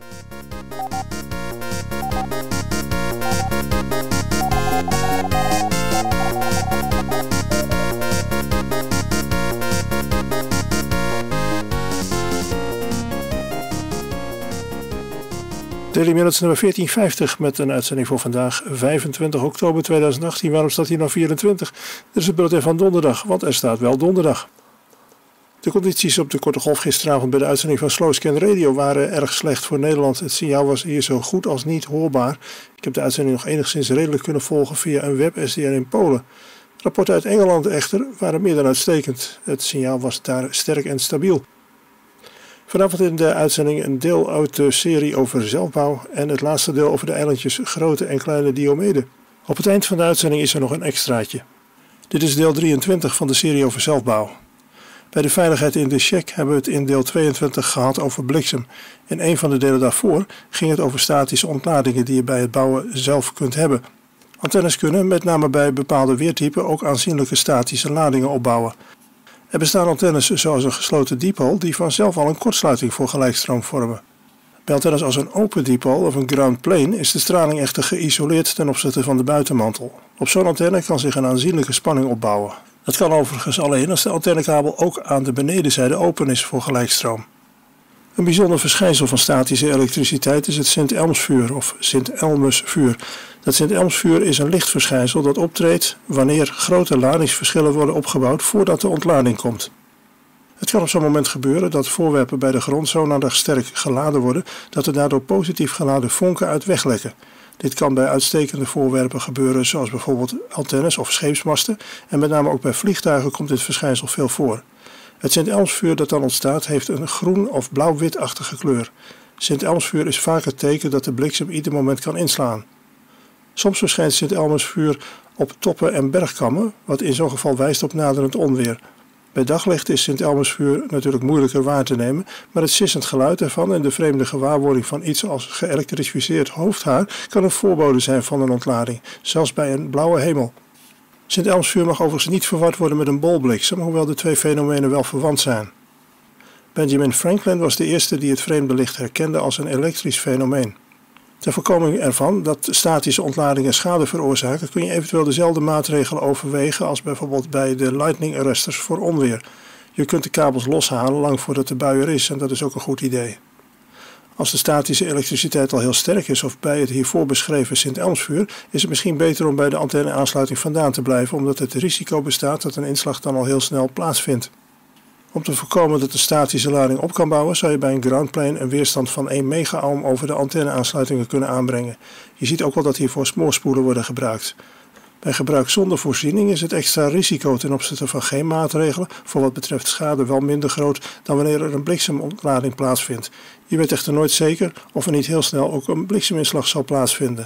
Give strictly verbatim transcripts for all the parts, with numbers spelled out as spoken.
Daily Minutes nummer veertien vijftig met een uitzending voor vandaag vijfentwintig oktober tweeduizend achttien. Waarom staat hier nou vierentwintig? Dit is het bulletin van donderdag, want er staat wel donderdag. De condities op de korte golf gisteravond bij de uitzending van Slowscan Radio waren erg slecht voor Nederland. Het signaal was hier zo goed als niet hoorbaar. Ik heb de uitzending nog enigszins redelijk kunnen volgen via een web-S D R in Polen. Rapporten uit Engeland echter waren meer dan uitstekend. Het signaal was daar sterk en stabiel. Vanavond in de uitzending een deel uit de serie over zelfbouw en het laatste deel over de eilandjes Grote en Kleine Diomede. Op het eind van de uitzending is er nog een extraatje. Dit is deel drieëntwintig van de serie over zelfbouw. Bij de veiligheid in de check hebben we het in deel tweeëntwintig gehad over bliksem. In een van de delen daarvoor ging het over statische ontladingen die je bij het bouwen zelf kunt hebben. Antennes kunnen, met name bij bepaalde weertypen, ook aanzienlijke statische ladingen opbouwen. Er bestaan antennes zoals een gesloten dipole die vanzelf al een kortsluiting voor gelijkstroom vormen. Bij antennes als een open dipole of een ground plane is de straling echter geïsoleerd ten opzichte van de buitenmantel. Op zo'n antenne kan zich een aanzienlijke spanning opbouwen. Dat kan overigens alleen als de antennekabel ook aan de benedenzijde open is voor gelijkstroom. Een bijzonder verschijnsel van statische elektriciteit is het Sint-Elmsvuur of Sint-Elmusvuur. Dat Sint-Elmsvuur is een lichtverschijnsel dat optreedt wanneer grote ladingsverschillen worden opgebouwd voordat de ontlading komt. Het kan op zo'n moment gebeuren dat voorwerpen bij de grond zodanig sterk geladen worden dat er daardoor positief geladen vonken uit weglekken. Dit kan bij uitstekende voorwerpen gebeuren zoals bijvoorbeeld antennes of scheepsmasten en met name ook bij vliegtuigen komt dit verschijnsel veel voor. Het Sint-Elmsvuur dat dan ontstaat heeft een groen of blauw-witachtige kleur. Sint-Elmsvuur is vaak het teken dat de bliksem ieder moment kan inslaan. Soms verschijnt Sint-Elmsvuur op toppen en bergkammen, wat in zo'n geval wijst op naderend onweer. Bij daglicht is Sint-Elmsvuur natuurlijk moeilijker waar te nemen, maar het sissend geluid ervan en de vreemde gewaarwording van iets als geëlektrificeerd hoofdhaar kan een voorbode zijn van een ontlading, zelfs bij een blauwe hemel. Sint-Elmsvuur mag overigens niet verward worden met een bolbliksem, hoewel de twee fenomenen wel verwant zijn. Benjamin Franklin was de eerste die het vreemde licht herkende als een elektrisch fenomeen. Ter voorkoming ervan dat statische ontladingen schade veroorzaken, kun je eventueel dezelfde maatregelen overwegen als bijvoorbeeld bij de lightning arresters voor onweer. Je kunt de kabels loshalen lang voordat de bui er is en dat is ook een goed idee. Als de statische elektriciteit al heel sterk is of bij het hiervoor beschreven Sint-Elmsvuur, is het misschien beter om bij de antenneaansluiting vandaan te blijven, omdat het risico bestaat dat een inslag dan al heel snel plaatsvindt. Om te voorkomen dat de statische lading op kan bouwen, zou je bij een groundplane een weerstand van één megaohm over de antenneaansluitingen kunnen aanbrengen. Je ziet ook wel dat hiervoor smoorspoelen worden gebruikt. Bij gebruik zonder voorziening is het extra risico ten opzichte van geen maatregelen voor wat betreft schade wel minder groot dan wanneer er een bliksemontlading plaatsvindt. Je weet echter nooit zeker of er niet heel snel ook een blikseminslag zal plaatsvinden.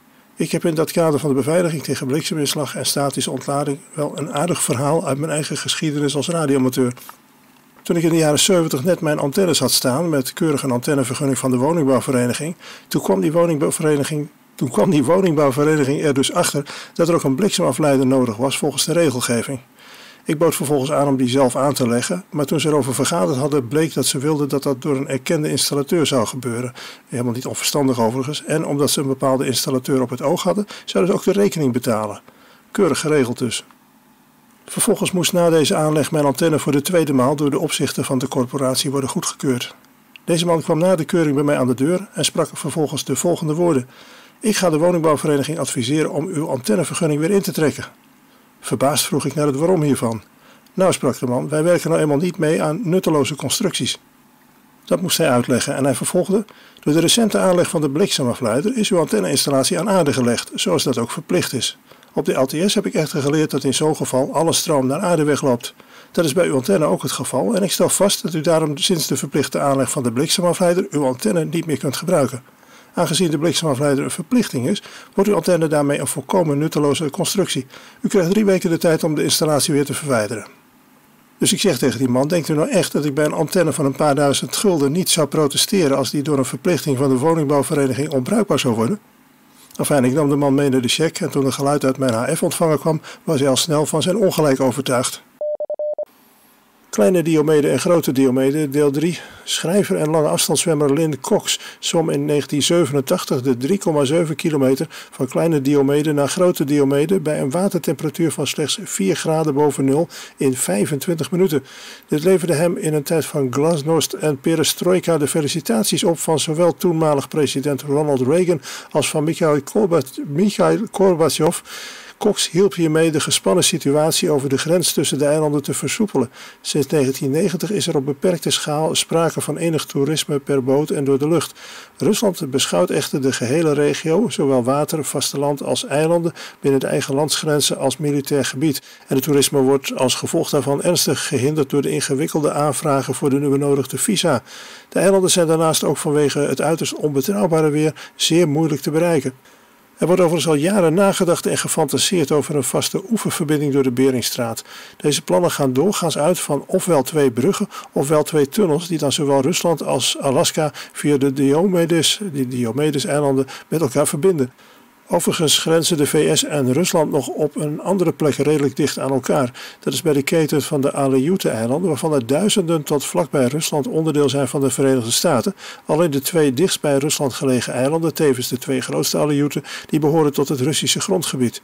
Ik heb in dat kader van de beveiliging tegen blikseminslag en statische ontlading wel een aardig verhaal uit mijn eigen geschiedenis als radioamateur. Toen ik in de jaren zeventig net mijn antennes had staan met keurig een antennevergunning van de woningbouwvereniging, toen kwam die woningbouwvereniging, toen kwam die woningbouwvereniging er dus achter dat er ook een bliksemafleider nodig was volgens de regelgeving. Ik bood vervolgens aan om die zelf aan te leggen, maar toen ze erover vergaderd hadden bleek dat ze wilden dat dat door een erkende installateur zou gebeuren. Helemaal niet onverstandig overigens. En omdat ze een bepaalde installateur op het oog hadden, zouden ze ook de rekening betalen. Keurig geregeld dus. Vervolgens moest na deze aanleg mijn antenne voor de tweede maal door de opzichter van de corporatie worden goedgekeurd. Deze man kwam na de keuring bij mij aan de deur en sprak vervolgens de volgende woorden. Ik ga de woningbouwvereniging adviseren om uw antennevergunning weer in te trekken. Verbaasd vroeg ik naar het waarom hiervan. Nou, sprak de man, wij werken nou eenmaal niet mee aan nutteloze constructies. Dat moest hij uitleggen en hij vervolgde. Door de recente aanleg van de bliksemafleider is uw antenneinstallatie aan aarde gelegd, zoals dat ook verplicht is. Op de L T S heb ik echter geleerd dat in zo'n geval alle stroom naar aarde wegloopt. Dat is bij uw antenne ook het geval en ik stel vast dat u daarom sinds de verplichte aanleg van de bliksemafleider uw antenne niet meer kunt gebruiken. Aangezien de bliksemafleider een verplichting is, wordt uw antenne daarmee een volkomen nutteloze constructie. U krijgt drie weken de tijd om de installatie weer te verwijderen. Dus ik zeg tegen die man, denkt u nou echt dat ik bij een antenne van een paar duizend gulden niet zou protesteren als die door een verplichting van de woningbouwvereniging onbruikbaar zou worden? Enfin, ik nam de man mee naar de check en toen er geluid uit mijn H F-ontvanger kwam, was hij al snel van zijn ongelijk overtuigd. Kleine Diomede en grote Diomede, deel drie. Schrijver en lange afstandszwemmer Lynn Cox zwom in negentien zevenentachtig de drie komma zeven kilometer van Kleine Diomede naar Grote Diomede bij een watertemperatuur van slechts vier graden boven nul in vijfentwintig minuten. Dit leverde hem in een tijd van glasnost en perestrojka de felicitaties op van zowel toenmalig president Ronald Reagan als van Mikhail Gorbachev. Cox hielp hiermee de gespannen situatie over de grens tussen de eilanden te versoepelen. Sinds negentien negentig is er op beperkte schaal sprake van enig toerisme per boot en door de lucht. Rusland beschouwt echter de gehele regio, zowel water, vasteland als eilanden, binnen de eigen landsgrenzen als militair gebied. En het toerisme wordt als gevolg daarvan ernstig gehinderd door de ingewikkelde aanvragen voor de nu benodigde visa. De eilanden zijn daarnaast ook vanwege het uiterst onbetrouwbare weer zeer moeilijk te bereiken. Er wordt overigens al jaren nagedacht en gefantaseerd over een vaste oeververbinding door de Beringstraat. Deze plannen gaan doorgaans uit van ofwel twee bruggen ofwel twee tunnels die dan zowel Rusland als Alaska via de Diomedes, die Diomedes-eilanden met elkaar verbinden. Overigens grenzen de V S en Rusland nog op een andere plek redelijk dicht aan elkaar. Dat is bij de keten van de Aleute-eilanden, waarvan er duizenden tot vlakbij Rusland onderdeel zijn van de Verenigde Staten. Alleen de twee dichtst bij Rusland gelegen eilanden, tevens de twee grootste Aleuten, die behoren tot het Russische grondgebied.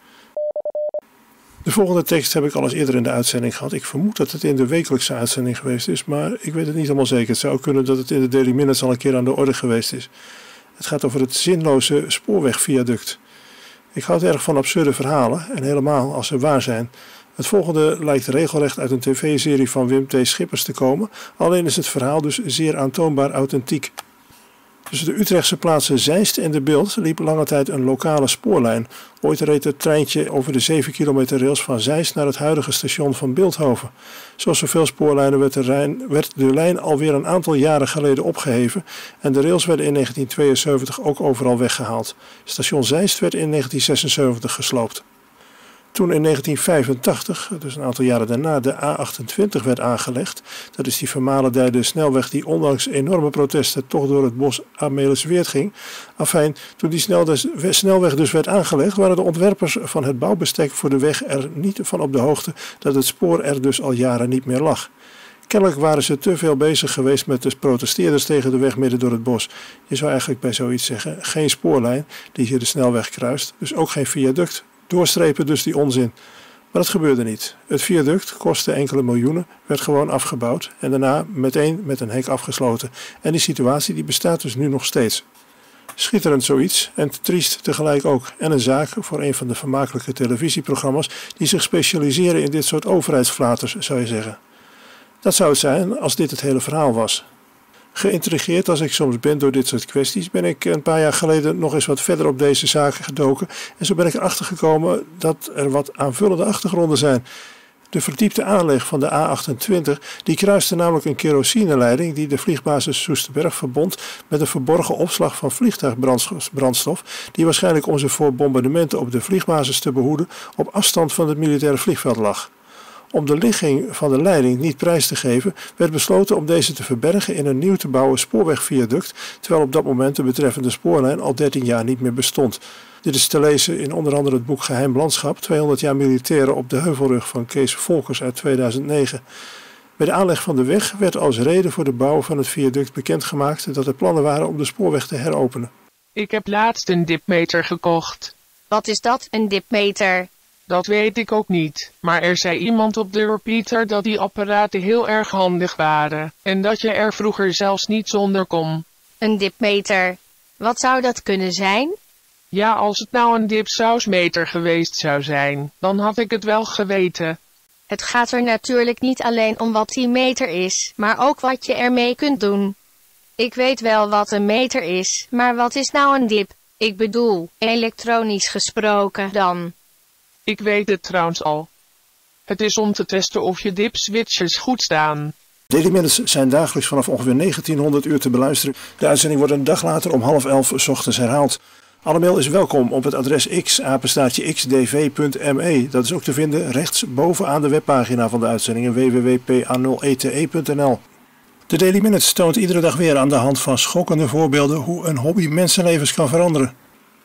De volgende tekst heb ik al eens eerder in de uitzending gehad. Ik vermoed dat het in de wekelijkse uitzending geweest is, maar ik weet het niet helemaal zeker. Het zou kunnen dat het in de Daily Minutes al een keer aan de orde geweest is. Het gaat over het zinloze spoorwegviaduct. Ik houd erg van absurde verhalen en helemaal als ze waar zijn. Het volgende lijkt regelrecht uit een tv-serie van Wim T. Schippers te komen, alleen is het verhaal dus zeer aantoonbaar authentiek. Tussen de Utrechtse plaatsen Zeist en De Bilt liep lange tijd een lokale spoorlijn. Ooit reed het treintje over de zeven kilometer rails van Zeist naar het huidige station van Bilthoven. Zoals zoveel spoorlijnen werd de, Rijn, werd de lijn alweer een aantal jaren geleden opgeheven en de rails werden in negentien tweeënzeventig ook overal weggehaald. Station Zeist werd in negentien zesenzeventig gesloopt. Toen in negentien vijfentachtig, dus een aantal jaren daarna, de A achtentwintig werd aangelegd, dat is die vermalendijde snelweg die ondanks enorme protesten toch door het bos Amelisweerd ging. Afijn, toen die snelweg dus werd aangelegd, waren de ontwerpers van het bouwbestek voor de weg er niet van op de hoogte dat het spoor er dus al jaren niet meer lag. Kennelijk waren ze te veel bezig geweest met de protesteerders tegen de weg midden door het bos. Je zou eigenlijk bij zoiets zeggen, geen spoorlijn die hier de snelweg kruist, dus ook geen viaduct. Doorstrepen dus die onzin. Maar dat gebeurde niet. Het viaduct kostte enkele miljoenen, werd gewoon afgebouwd en daarna meteen met een hek afgesloten. En die situatie die bestaat dus nu nog steeds. Schitterend zoiets en triest tegelijk ook. En een zaak voor een van de vermakelijke televisieprogramma's die zich specialiseren in dit soort overheidsflaters, zou je zeggen. Dat zou het zijn als dit het hele verhaal was. Geïntrigeerd als ik soms ben door dit soort kwesties, ben ik een paar jaar geleden nog eens wat verder op deze zaken gedoken en zo ben ik erachter gekomen dat er wat aanvullende achtergronden zijn. De verdiepte aanleg van de A achtentwintig die kruiste namelijk een kerosineleiding die de vliegbasis Soesterberg verbond met een verborgen opslag van vliegtuigbrandstof die waarschijnlijk om ze voor bombardementen op de vliegbasis te behoeden op afstand van het militaire vliegveld lag. Om de ligging van de leiding niet prijs te geven, werd besloten om deze te verbergen in een nieuw te bouwen spoorwegviaduct, terwijl op dat moment de betreffende spoorlijn al dertien jaar niet meer bestond. Dit is te lezen in onder andere het boek Geheim Landschap, tweehonderd jaar militairen op de heuvelrug van Kees Volkers uit tweeduizend negen. Bij de aanleg van de weg werd als reden voor de bouw van het viaduct bekendgemaakt dat er plannen waren om de spoorweg te heropenen. Ik heb laatst een dipmeter gekocht. Wat is dat, een dipmeter? Dat weet ik ook niet, maar er zei iemand op de repeater dat die apparaten heel erg handig waren en dat je er vroeger zelfs niet zonder kon. Een dipmeter. Wat zou dat kunnen zijn? Ja, als het nou een dipsausmeter geweest zou zijn, dan had ik het wel geweten. Het gaat er natuurlijk niet alleen om wat die meter is, maar ook wat je ermee kunt doen. Ik weet wel wat een meter is, maar wat is nou een dip? Ik bedoel, elektronisch gesproken dan. Ik weet het trouwens al. Het is om te testen of je dipswitches goed staan. Daily Minutes zijn dagelijks vanaf ongeveer negentienhonderd uur te beluisteren. De uitzending wordt een dag later om half elf 's ochtends herhaald. Alle mail is welkom op het adres x, apenstaartje x d v punt m e. Dat is ook te vinden rechts bovenaan de webpagina van de uitzendingen w w w punt p a nul e t e punt n l. De Daily Minutes toont iedere dag weer aan de hand van schokkende voorbeelden hoe een hobby mensenlevens kan veranderen.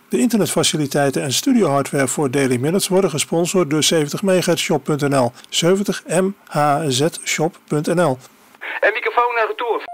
De internetfaciliteiten en studiohardware voor Daily Minutes worden gesponsord door zeventig megahertz shop punt n l. zeventig m h z shop punt n l. En microfoon naar retour.